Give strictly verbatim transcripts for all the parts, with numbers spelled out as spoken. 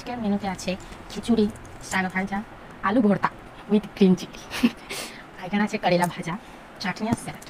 আজকের মেনুতে আছে খিচুড়ি, শাক ভাজা, আলু ভর্তা উইথ গ্রিন চিলি, আর এখানে আছে করেলা ভাজা, চাটনি আর স্যালাড।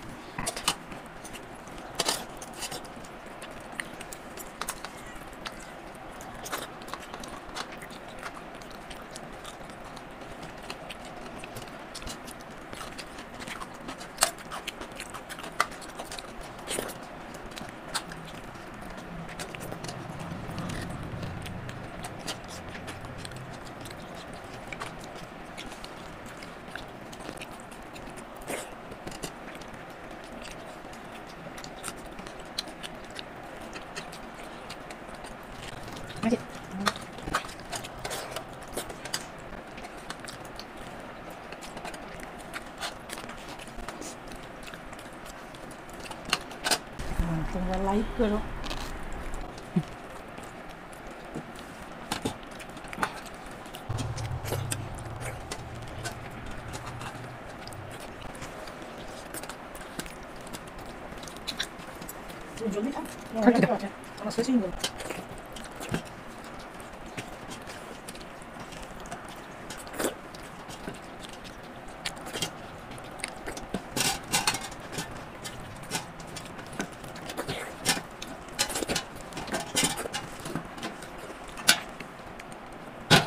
তোমরা লাইক করো। জলদি খা, আমার শেষই বল।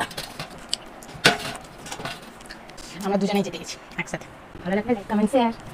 আমরা দুজনেই যেতে গেছি একসাথে। ভালো লাগলে লাইক, কমেন্ট, শেয়ার।